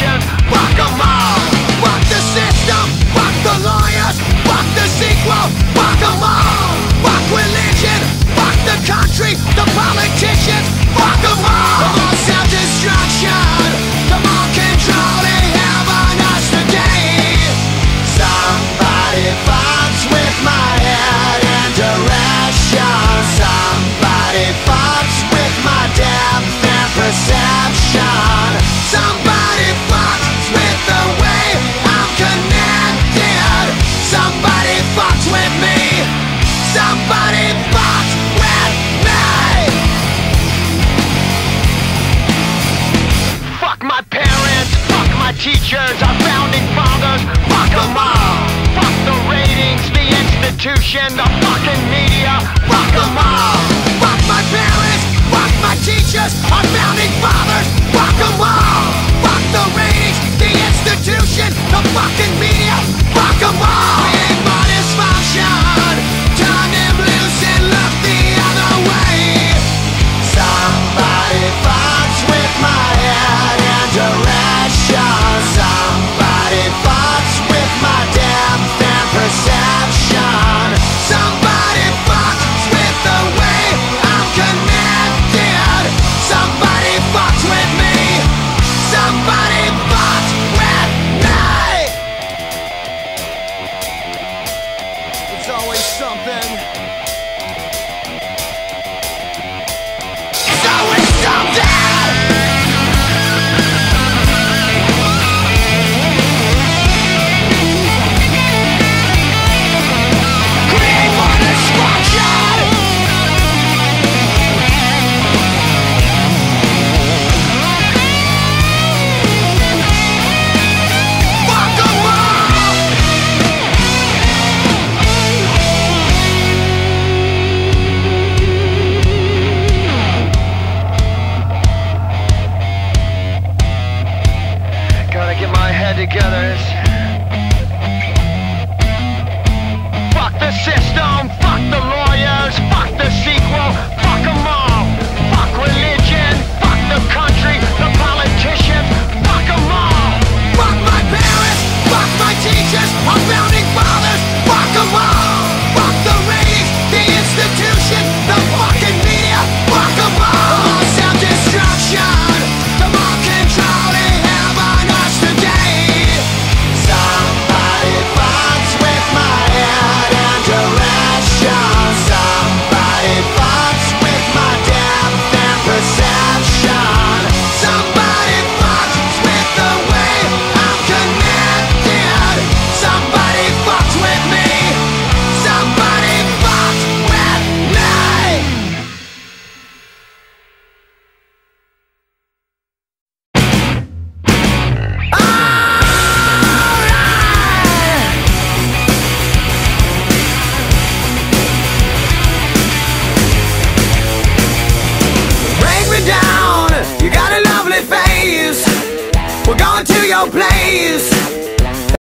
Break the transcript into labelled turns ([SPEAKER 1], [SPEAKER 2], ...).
[SPEAKER 1] politicians, fuck them all. Fuck the system, fuck the lawyers, fuck the sequel, fuck them all. Fuck religion, fuck the country, the politicians, fuck them all. Come on, self-destruction, come on, control they have on us today. Somebody fucks with my head and direction. Somebody fucks with my depth and perception. Somebody fucks with the way I'm connected. Somebody fucks with me. Somebody fucks with me. Fuck my parents, fuck my teachers, our founding fathers, fuck them all. Fuck the ratings, the institution, the fucking media, fuck them all. Fuck my parents, fuck my teachers, our founding fathers, fuck them all. Fuck the ratings, the institution, the fucking media, fuck them all. We ain't more dysfunction, turn them loose and look the other way. Somebody fucks with my head and direction. Somebody fucks with my depth and perception. Somebody fucks with the way I'm connected. Somebody fucks with me. Somebody fucks with me. It's always something. It's always something. Create more destruction. Fuck 'em all. Gotta get my head together. Fuck the system, fuck the lawyers, fuck the sequel, fuck them all. Fuck religion, fuck the country, the politicians, fuck them all. Fuck my parents, fuck my teachers, our founding fathers, fuck them all. Fuck the ratings, the institution, the fucking media, fuck them all. Come on, self-destruction, come on, control they have on us today. Somebody fucks with my head and direction. Somebody fucks with my depth and perception. Somebody fucks with the way I'm connected. Somebody fucks with me. Somebody fucks with me. Break me down, you got a lovely face. We're going to your place.